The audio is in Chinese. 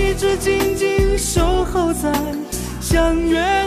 一直紧紧守候在相约